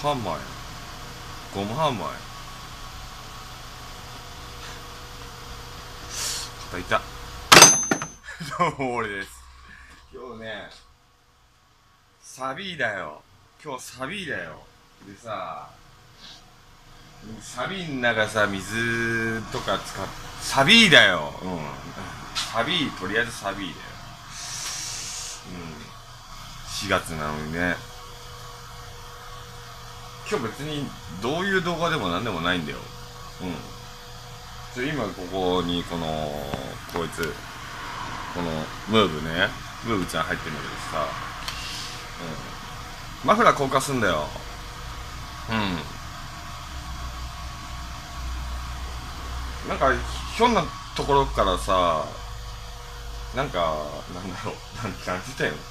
ハンマーや。ゴムハンマーや。肩痛っ。どうも俺です。今日ね、サビーだよ。今日サビーだよ。でさ、サビーの中さ、水とか使っ、サビーだよ。うん。サビー、とりあえずサビーだよ。4月なのにね。今日別にどういう動画でもなんでもないんだよ。今ここにこいつ、このムーブね、ムーブちゃん入ってるんだけどさ、マフラー交換すんだよ。なんかひょんなところからさ、なんかなんだろう、なんて言ったよ。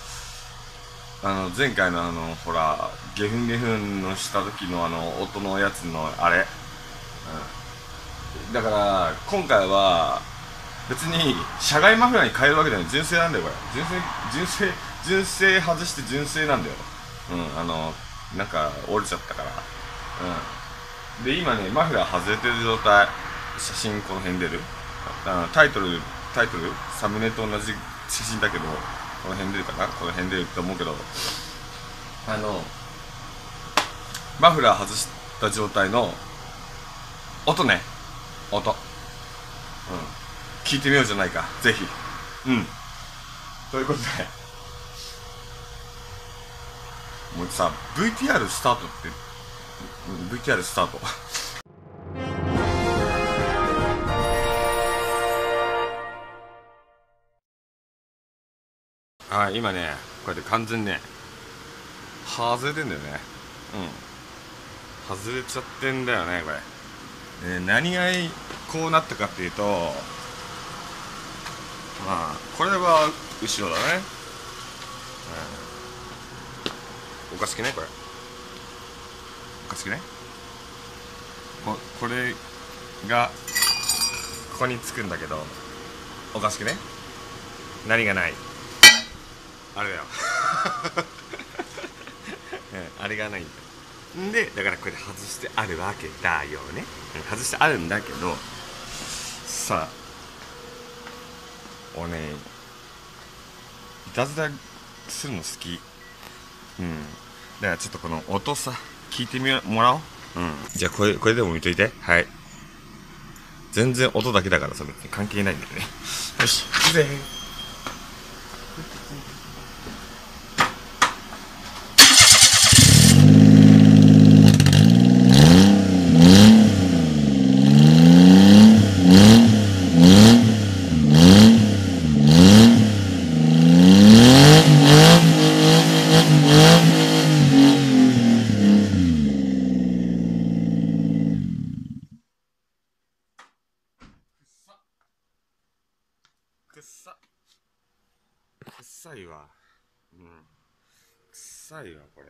前回のほら、ゲフンゲフンのした時の音のやつのあれ、だから今回は別に車外マフラーに変えるわけじゃない。純正なんだよこれ。純正外して純正なんだよ。なんか折れちゃったから。で今ね、マフラー外れてる状態。写真この辺出る。タイトルサムネと同じ写真だけど、この辺出るかな、この辺出ると思うけど、マフラー外した状態の音ね、音、聞いてみようじゃないか、ぜひ。ということで、もうさ、VTR スタートって、VTR スタート。今ね、こうやって完全にね、外れてんだよね。外れちゃってんだよね、これ。何がこうなったかっていうと、これは後ろだね。おかしくねこれ。おかしくね。これがここにつくんだけど、おかしくね。何がない。あれだよ。あれがないんだよ。でだからこれで外してあるわけだよね。外してあるんだけどさ、俺ね、いたずらするの好き。だからちょっとこの音さ、聞いてもらおう。じゃあこれでも見といて。はい。全然音だけだからさ、別に関係ないんだよね。よし、行くぜ。臭いわ。臭いわこれ。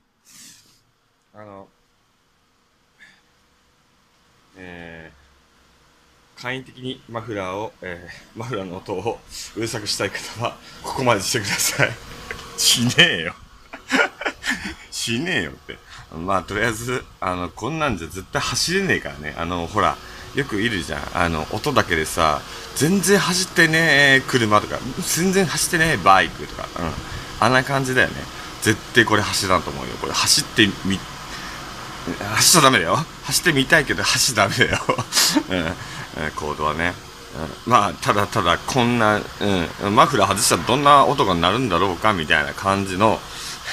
簡易的にマフラーの音をうるさくしたい方はここまでしてください。しねえよ。しねえよって。とりあえずこんなんじゃ絶対走れねえからね。ほら、よくいるじゃん、音だけでさ、全然走ってねえ車とか、全然走ってねえバイクとか、あんな感じだよね。絶対これ走らんと思うよ。これ走っちゃダメだよ。走ってみたいけど走っちゃダメだよ。コードはね。ただただこんな、マフラー外したらどんな音が鳴るんだろうかみたいな感じの。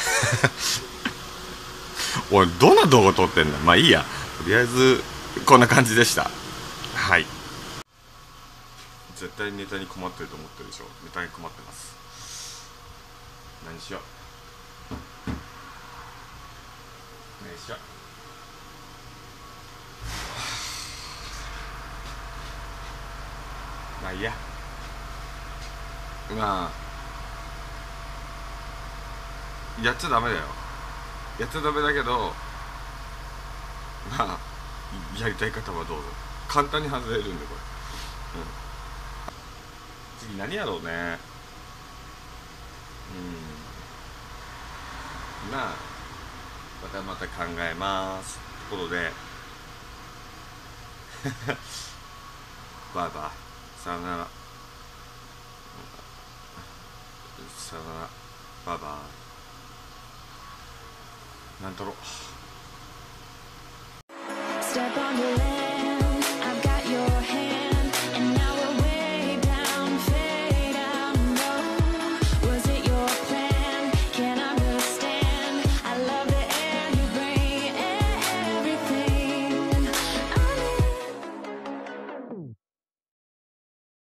俺どんな動画撮ってんの。いいや、とりあえずこんな感じでした。はい。絶対ネタに困ってると思ってるでしょ。ネタに困ってます。何しよう。何しよう。いいや。やっちゃダメだよ。やっちゃダメだけど、やりたい方はどうぞ。簡単に外れるんでこれ。次何やろうね。 また考えます。ということでバイバイ、さよなら、さよなら、バイバイ、なんとろ。Step on the land.